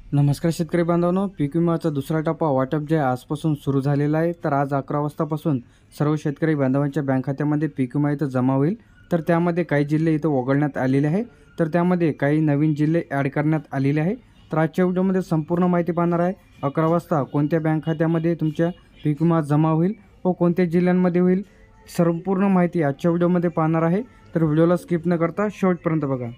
नमस्कार शेतकरी बांधवांनो, पीक विम्याचा दुसरा टप्पा वाटप जे आहे आजपासून सुरू झालेला आहे। तर आज 11 वाजतापासून सर्व शेतकरी बांधवांच्या बँक खात्यामध्ये पीक विमा इथं जमा होईल। तर त्यामध्ये काही जिल्हे इथं वगळण्यात आलेले आहे, तर त्यामध्ये काही नवीन जिल्हे ॲड करण्यात आलेले आहे। तर आजच्या व्हिडिओमध्ये संपूर्ण माहिती पाहणार आहे। 11 वाजता कोणत्या बँक खात्यामध्ये तुमच्या पीक विमा जमा होईल व कोणत्या जिल्ह्यांमध्ये होईल, संपूर्ण माहिती आजच्या व्हिडिओमध्ये पाहणार आहे। तर व्हिडिओला स्किप न करता शेवटपर्यंत बघा।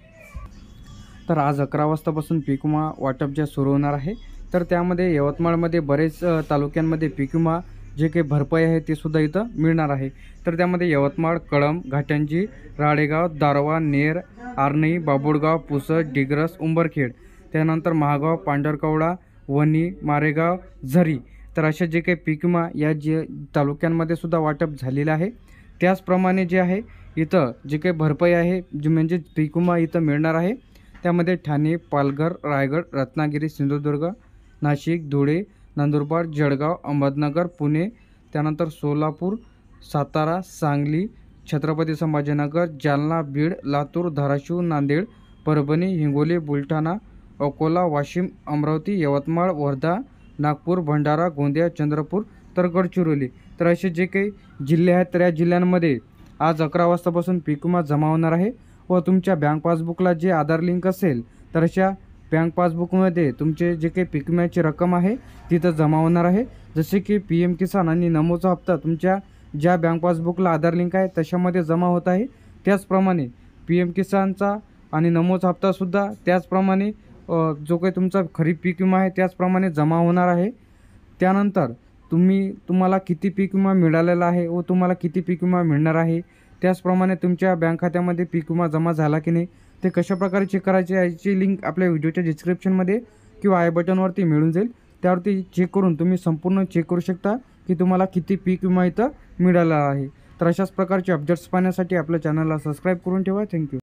तर आज 11 वाजतापासून पीक विमा वाटप जे सुरू होणार आहे। तर त्यामध्ये यवतमाळमध्ये बरेच तालुक्यांमध्ये पीक विमा जे काही भरपाई आहे ते सुद्धा इथं मिळणार आहे। तर त्यामध्ये यवतमाळ, कळंब, घाटंजी, राळेगाव, दारवा, नेर, आर्णी, बाबुळगाव, पुसद, डिग्रस, उंबरखेड, त्यानंतर महागाव, पांढरकवडा, वणी, मारेगाव, झरी, तर असे जे काही पीक विमा या जे तालुक्यांमध्ये सुद्धा वाटप झालेलं आहे। त्याचप्रमाणे जे आहे इथं जे काही भरपाई आहे जे म्हणजे पीक विमा इथं मिळणार आहे, त्यामध्ये ठाणे, पालघर, रायगड, रत्नागिरी, सिंधुदुर्ग, नाशिक, धुळे, नंदुरबार, जळगाव, अहमदनगर, पुणे, त्यानंतर सोलापूर, सातारा, सांगली, छत्रपती संभाजीनगर, जालना, बीड, लातूर, धाराशिव, नांदेड, परभणी, हिंगोली, बुलढाणा, अकोला, वाशिम, अमरावती, यवतमाळ, वर्धा, नागपूर, भंडारा, गोंदिया, चंद्रपूर, तर गडचिरोली, तर असे जे काही जिल्हे आहेत तर या जिल्ह्यांमध्ये आज 11 वाजतापासून पीक विमा जमा होणार आहे। व तुमच्या बँक पासबुकला जे आधार लिंक असेल तर अशा बँक पासबुकमध्ये तुमचे जे काही पीक विम्याची रक्कम आहे तिथं जमा होणार आहे। जसे की PM किसान आणि नमोचा हप्ता तुमच्या ज्या बँक पासबुकला आधार लिंक आहे तशामध्ये जमा होत आहे, त्याचप्रमाणे PM किसानचा आणि नमोचा हप्तासुद्धा त्याचप्रमाणे जो काही तुमचा खरीप पीक विमा आहे त्याचप्रमाणे जमा होणार आहे। त्यानंतर तुम्हाला किती पीक विमा मिळालेला आहे व तुम्हाला किती पीक विमा मिळणार आहे, त्याचप्रमाणे तुमच्या बँक खात्यामध्ये पीक विमा जमा झाला की नाही ते कशाप्रकारे चेक करायचे याची लिंक आपल्या व्हिडिओच्या डिस्क्रिप्शनमध्ये किंवा आय बटनवरती मिळून जाईल। त्यावरती चेक करून तुम्ही संपूर्ण चेक करू शकता की तुम्हाला किती पीक विमा इथं मिळाला आहे। तर अशाच प्रकारचे अपडेट्स पाहण्यासाठी आपल्या चॅनलला सबस्क्राईब करून ठेवा। थँक्यू।